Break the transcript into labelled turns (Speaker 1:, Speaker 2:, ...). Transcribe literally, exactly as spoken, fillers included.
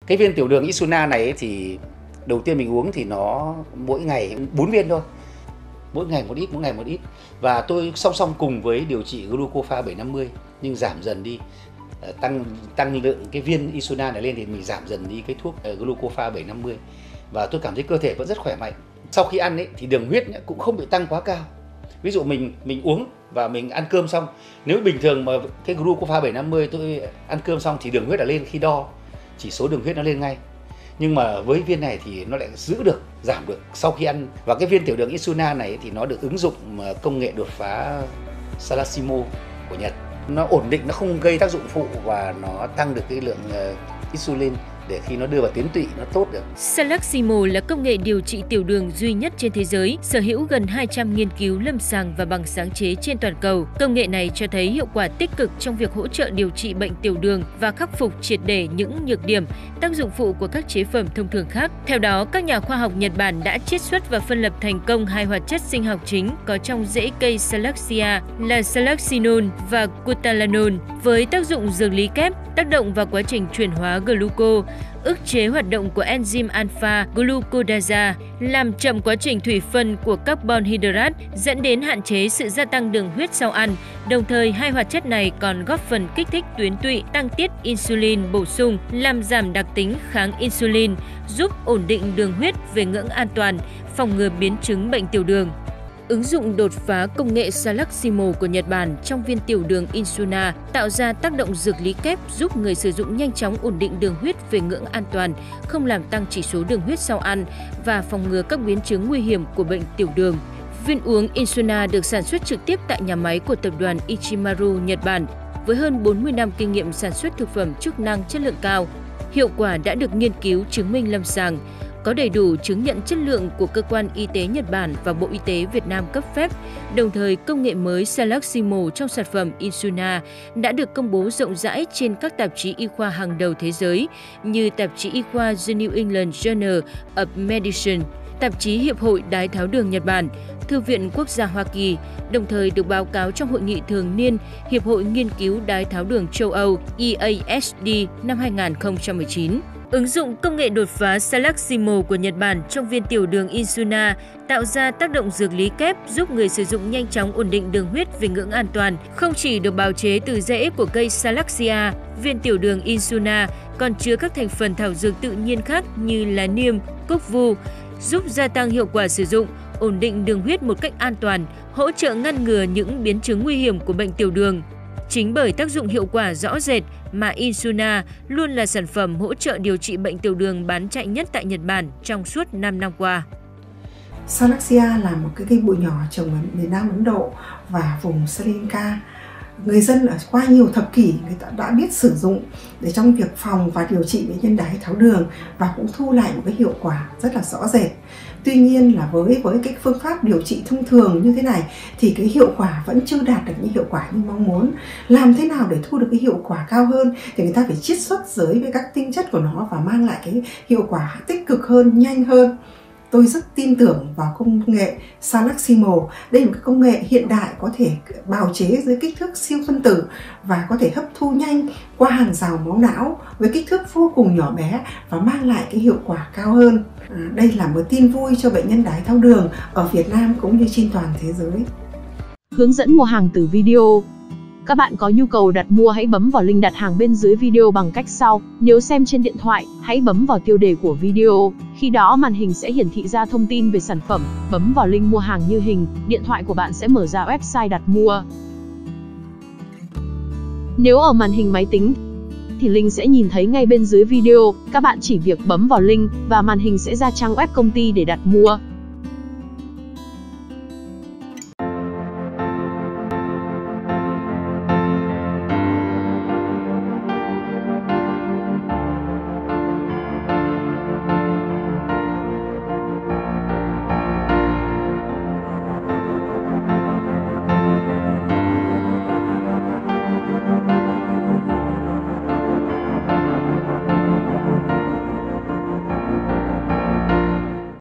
Speaker 1: Cái viên tiểu đường Insuna này ấy thì đầu tiên mình uống thì nó mỗi ngày bốn viên thôi. Mỗi ngày một ít, mỗi ngày một ít. Và tôi song song cùng với điều trị Glucopha bảy năm mươi nhưng giảm dần đi. Tăng tăng lượng cái viên Insuna này lên thì mình giảm dần đi cái thuốc Glucopha bảy năm mươi. Và tôi cảm thấy cơ thể vẫn rất khỏe mạnh. Sau khi ăn ấy, thì đường huyết cũng không bị tăng quá cao. Ví dụ mình mình uống và mình ăn cơm xong, nếu bình thường mà cái Glucopha bảy năm mươi tôi ăn cơm xong thì đường huyết đã lên, khi đo chỉ số đường huyết nó lên ngay. Nhưng mà với viên này thì nó lại giữ được, giảm được sau khi ăn. Và cái viên tiểu đường Insuna này thì nó được ứng dụng công nghệ đột phá Salaximo của Nhật. Nó ổn định, nó không gây tác dụng phụ và nó tăng được cái lượng insulin để khi nó đưa vào tuyến tụy nó tốt được.
Speaker 2: Salaximo là công nghệ điều trị tiểu đường duy nhất trên thế giới, sở hữu gần hai trăm nghiên cứu lâm sàng và bằng sáng chế trên toàn cầu. Công nghệ này cho thấy hiệu quả tích cực trong việc hỗ trợ điều trị bệnh tiểu đường và khắc phục triệt để những nhược điểm, tác dụng phụ của các chế phẩm thông thường khác. Theo đó, các nhà khoa học Nhật Bản đã chiết xuất và phân lập thành công hai hoạt chất sinh học chính có trong rễ cây Salaxia là Salaxinol và Cutalanol với tác dụng dược lý kép, tác động vào quá trình chuyển hóa gluco, ức chế hoạt động của enzyme alpha glucodasa, làm chậm quá trình thủy phân của carbon hydrate, dẫn đến hạn chế sự gia tăng đường huyết sau ăn. Đồng thời, hai hoạt chất này còn góp phần kích thích tuyến tụy, tăng tiết insulin bổ sung, làm giảm đặc tính kháng insulin, giúp ổn định đường huyết về ngưỡng an toàn, phòng ngừa biến chứng bệnh tiểu đường. Ứng dụng đột phá công nghệ Salaximo của Nhật Bản trong viên tiểu đường Insuna tạo ra tác động dược lý kép giúp người sử dụng nhanh chóng ổn định đường huyết về ngưỡng an toàn, không làm tăng chỉ số đường huyết sau ăn và phòng ngừa các biến chứng nguy hiểm của bệnh tiểu đường. Viên uống Insuna được sản xuất trực tiếp tại nhà máy của tập đoàn Ichimaru, Nhật Bản với hơn bốn mươi năm kinh nghiệm sản xuất thực phẩm chức năng chất lượng cao. Hiệu quả đã được nghiên cứu chứng minh lâm sàng, có đầy đủ chứng nhận chất lượng của cơ quan y tế Nhật Bản và Bộ Y tế Việt Nam cấp phép. Đồng thời, công nghệ mới Salaximo trong sản phẩm Insuna đã được công bố rộng rãi trên các tạp chí y khoa hàng đầu thế giới như tạp chí y khoa The New England Journal of Medicine, tạp chí Hiệp hội Đái tháo đường Nhật Bản, Thư viện Quốc gia Hoa Kỳ, đồng thời được báo cáo trong hội nghị thường niên Hiệp hội Nghiên cứu Đái tháo đường châu Âu E A S D năm hai nghìn không trăm mười chín. Ứng dụng công nghệ đột phá Salaximo của Nhật Bản trong viên tiểu đường Insuna tạo ra tác động dược lý kép giúp người sử dụng nhanh chóng ổn định đường huyết về ngưỡng an toàn. Không chỉ được bào chế từ rễ của cây Salaxia, viên tiểu đường Insuna còn chứa các thành phần thảo dược tự nhiên khác như lá niêm, cúc vu, giúp gia tăng hiệu quả sử dụng, ổn định đường huyết một cách an toàn, hỗ trợ ngăn ngừa những biến chứng nguy hiểm của bệnh tiểu đường. Chính bởi tác dụng hiệu quả rõ rệt mà Insuna luôn là sản phẩm hỗ trợ điều trị bệnh tiểu đường bán chạy nhất tại Nhật Bản trong suốt năm năm qua.
Speaker 3: Salaxia là một cái cây bụi nhỏ trồng ở miền Nam Ấn Độ và vùng Sri Lanka. Người dân ở qua nhiều thập kỷ người ta đã biết sử dụng để trong việc phòng và điều trị bệnh nhân đái tháo đường và cũng thu lại một cái hiệu quả rất là rõ rệt. Tuy nhiên là với với cái phương pháp điều trị thông thường như thế này thì cái hiệu quả vẫn chưa đạt được những hiệu quả như mong muốn. Làm thế nào để thu được cái hiệu quả cao hơn thì người ta phải chiết xuất giới với các tinh chất của nó và mang lại cái hiệu quả tích cực hơn, nhanh hơn. Tôi rất tin tưởng vào công nghệ Salaximo. Đây là một công nghệ hiện đại có thể bào chế dưới kích thước siêu phân tử và có thể hấp thu nhanh qua hàng rào máu não với kích thước vô cùng nhỏ bé và mang lại cái hiệu quả cao hơn. À, đây là một tin vui cho bệnh nhân đái tháo đường ở Việt Nam cũng như trên toàn thế giới.
Speaker 4: Hướng dẫn mua hàng từ video. Các bạn có nhu cầu đặt mua hãy bấm vào link đặt hàng bên dưới video bằng cách sau. Nếu xem trên điện thoại, hãy bấm vào tiêu đề của video. Khi đó màn hình sẽ hiển thị ra thông tin về sản phẩm. Bấm vào link mua hàng như hình, điện thoại của bạn sẽ mở ra website đặt mua. Nếu ở màn hình máy tính, thì link sẽ nhìn thấy ngay bên dưới video. Các bạn chỉ việc bấm vào link và màn hình sẽ ra trang web công ty để đặt mua.